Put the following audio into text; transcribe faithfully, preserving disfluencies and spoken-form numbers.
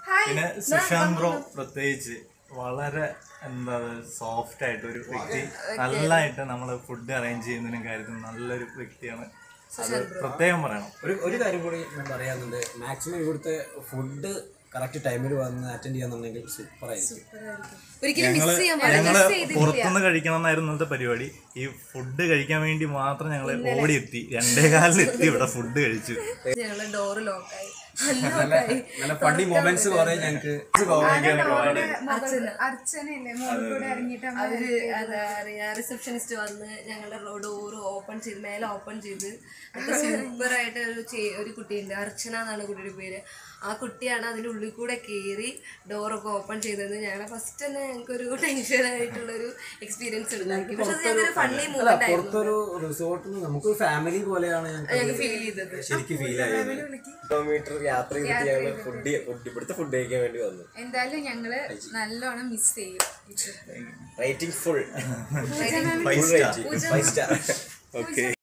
പിന്നെ സുശാന്ത് ബ്രോ പ്രത്യേകിച്ച് വളരെ എന്താ സോഫ്റ്റ് ആയിട്ട് ഒരു വ്യക്തി, നല്ലതായിട്ട് നമ്മള് ഫുഡ് അറേഞ്ച് ചെയ്യുന്നതിനും കാര്യത്തിൽ നല്ലൊരു വ്യക്തിയാണ്. അത് പ്രത്യേകം പറയണം. ഒരു ഒരു കാര്യം കൂടി ഞാൻ പറയാനുണ്ട്. മാക്സിമം ഇവിടുത്തെ ഫുഡ് കറക്റ്റ് ടൈമിൽ വന്ന് അറ്റൻഡ് ചെയ്യാന്നുണ്ടെങ്കിൽ സൂപ്പർ ആയിരിക്കും. ഞങ്ങള് ഞങ്ങള് പുറത്തുനിന്ന് കഴിക്കണം എന്നായിരുന്നു ഇന്നത്തെ പരിപാടി. ഈ ഫുഡ് കഴിക്കാൻ വേണ്ടി മാത്രം ഞങ്ങള് ഓടിയെത്തി, രണ്ടേ കാലിൽ എത്തി ഇവിടെ ഫുഡ് കഴിച്ചു. ഞങ്ങള് ഡോറ് ലോക്കായി. നല്ല ഫണ്ണി മൊമെന്റ്സ് കുറെ ഞങ്ങക്ക് അവര് എന്താ പറയാ റിസപ്ഷനിസ്റ്റ് വന്ന് ഞങ്ങളുടെ ഡോറ് ഓപ്പൺ ചെയ്ത് മേലെ ഓപ്പൺ ചെയ്ത് സൂപ്പർ ആയിട്ട് ഒരു ഒരു കുട്ടിയുണ്ട്, അർച്ചന എന്നാണ് കുട്ടിയുടെ പേര്. ആ കുട്ടിയാണ് അതിൻ്റെ ഉള്ളിൽ കൂടെ കയറി ഡോറൊക്കെ ഓപ്പൺ ചെയ്തത്. ഞങ്ങളെ ഫസ്റ്റ് തന്നെ ഞങ്ങൾക്കൊരു ടെൻഷൻ ആയിട്ടുള്ളൊരു എക്സ്പീരിയൻസ് ഉണ്ടാക്കി. പക്ഷെ അത് ഞങ്ങൾക്ക് ഫണ്ണി മൂവ്മെന്റ് ആയിരുന്നു. പുറത്തൊരു റിസോർട്ടിൽ നമുക്കൊരു ഫാമിലി പോലെയാണ് ഞങ്ങൾക്ക് ഫീൽ ചെയ്തത്. ശരിക്കും ഫീൽ ആയത്. കിലോമീറ്റർ യാത്ര ചെയ്തിട്ട് ഞങ്ങള് ഫുഡ് ഇവിടുത്തെ ഫുഡ് കഴിക്കാൻ വേണ്ടി വന്നു. എന്തായാലും ഞങ്ങള് നല്ലോണം മിസ് ചെയ്യും. Rating full five star. Five star. Okay.